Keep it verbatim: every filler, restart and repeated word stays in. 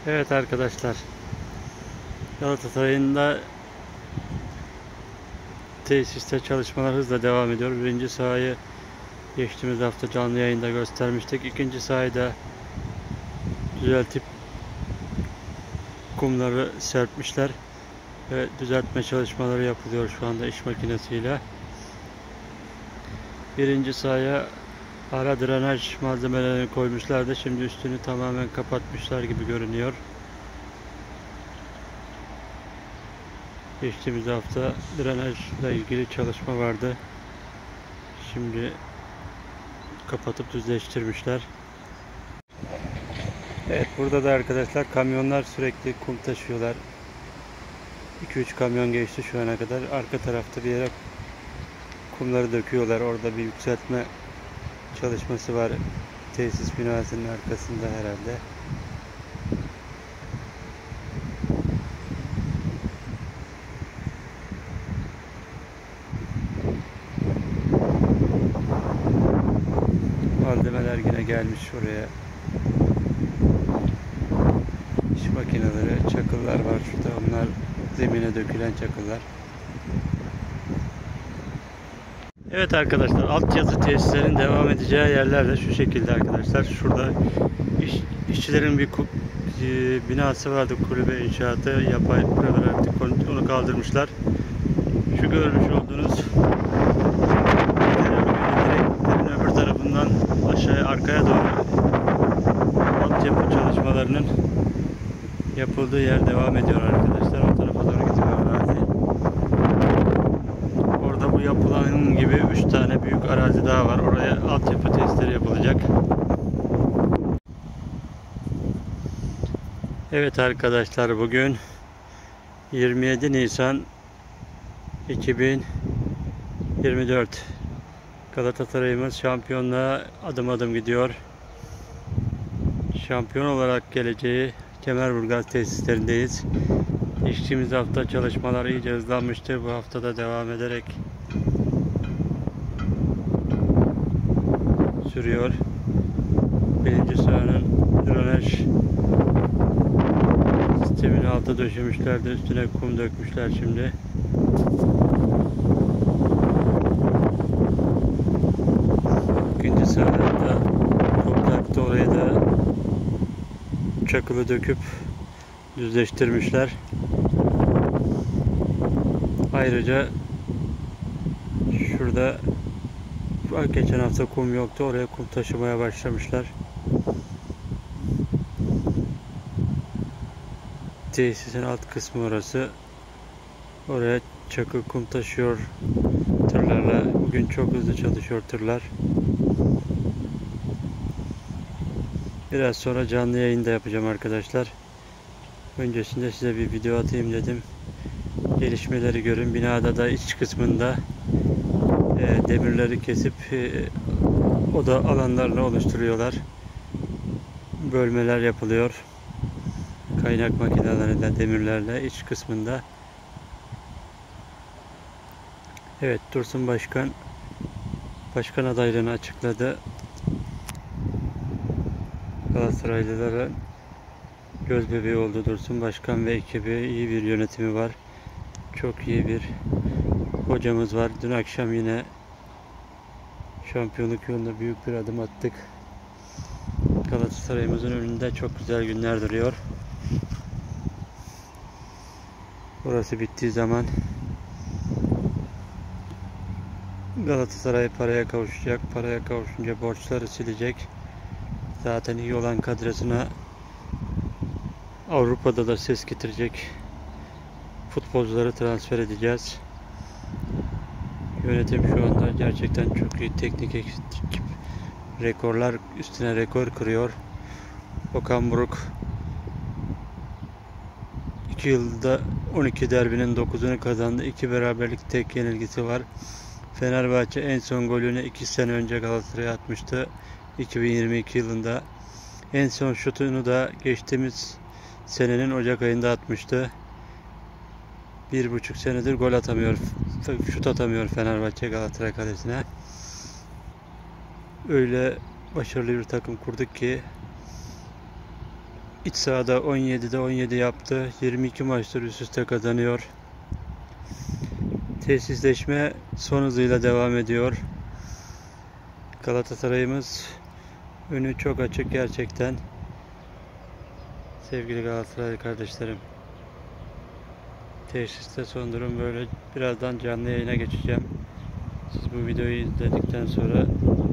Evet arkadaşlar, Galatasaray'ın da tesiste çalışmalar hızla devam ediyor. Birinci sahayı geçtiğimiz hafta canlı yayında göstermiştik. İkinci sahayı da düzeltip kumları serpmişler ve düzeltme çalışmaları yapılıyor şu anda iş makinesiyle. Birinci sahaya ara drenaj malzemelerini koymuşlardı. Şimdi üstünü tamamen kapatmışlar gibi görünüyor. Geçtiğimiz hafta drenajla ilgili çalışma vardı. Şimdi kapatıp düzleştirmişler. Evet, burada da arkadaşlar kamyonlar sürekli kum taşıyorlar. iki üç kamyon geçti şu ana kadar. Arka tarafta bir yere kumları döküyorlar. Orada bir yükseltme çalışması var. Tesis binasının arkasında herhalde. Malzemeler yine gelmiş oraya. İş makineleri, çakıllar var şurada. Onlar zemine dökülen çakıllar. Evet arkadaşlar, altyazı tesislerin devam edeceği yerler de şu şekilde arkadaşlar. Şurada iş, işçilerin bir binası vardı, kulübe inşaatı, yapay preventif, onu kaldırmışlar. Şu görmüş olduğunuz direklerin öbür tarafından aşağıya, arkaya doğru altyapı çalışmalarının yapıldığı yer devam ediyor arkadaşlar. O tarafa doğru gidiyor arazi. Orada bu yapılan gibi üç tane büyük arazi daha var. Oraya altyapı testleri yapılacak. Evet arkadaşlar, bugün yirmi yedi Nisan iki bin yirmi dört. Galatasaray'ımız şampiyonluğa adım adım gidiyor. Şampiyon olarak geleceği Kemerburgaz tesislerindeyiz. Geçtiğimiz hafta çalışmalar iyice hızlanmıştı. Bu hafta da devam ederek sürüyor. Birinci sahanın drenaj sistemini alta döşemişlerdi. Üstüne kum dökmüşler şimdi. İkinci sahada toprakta, oraya da çakılı döküp düzleştirmişler. Ayrıca şurada geçen hafta kum yoktu. Oraya kum taşımaya başlamışlar. Tesisin alt kısmı orası. Oraya çakıl kum taşıyor tırlarla. Bugün çok hızlı çalışıyor tırlar. Biraz sonra canlı yayında yapacağım arkadaşlar. Öncesinde size bir video atayım dedim. Gelişmeleri görün. Binada da iç kısmında e, demirleri kesip e, oda alanlarını oluşturuyorlar. Bölmeler yapılıyor. Kaynak makineleriyle, demirlerle iç kısmında. Evet, Dursun Başkan başkan adaylığını açıkladı. Galatasaraylılara göz bebeği oldu Dursun Başkan ve ekibi. İyi bir yönetimi var. Çok iyi bir hocamız var. Dün akşam yine şampiyonluk yolunda büyük bir adım attık. Galatasaray'ımızın önünde çok güzel günler duruyor. Burası bittiği zaman Galatasaray paraya kavuşacak. Paraya kavuşunca borçları silecek. Zaten iyi olan kadrosuna Avrupa'da da ses getirecek futbolcuları transfer edeceğiz. Yönetim şu anda gerçekten çok iyi, teknik ekip, rekorlar üstüne rekor kırıyor. Okan Buruk iki yılda on iki derbinin dokuzunu kazandı. iki beraberlik, tek yenilgisi var. Fenerbahçe en son golünü iki sene önce Galatasaray'a atmıştı. iki bin yirmi iki yılında. En son şutunu da geçtiğimiz senenin Ocak ayında atmıştı. Bir buçuk senedir gol atamıyor, şut atamıyor Fenerbahçe Galatasaray kalesine. Öyle başarılı bir takım kurduk ki İç sahada on yedide on yedi yaptı. yirmi iki maçtır üst üste kazanıyor. Tesisleşme son hızıyla devam ediyor. Galatasaray'ımız önü çok açık gerçekten. Sevgili Galatasaray kardeşlerim. Tesiste son durum böyle. Birazdan canlı yayına geçeceğim. Siz bu videoyu izledikten sonra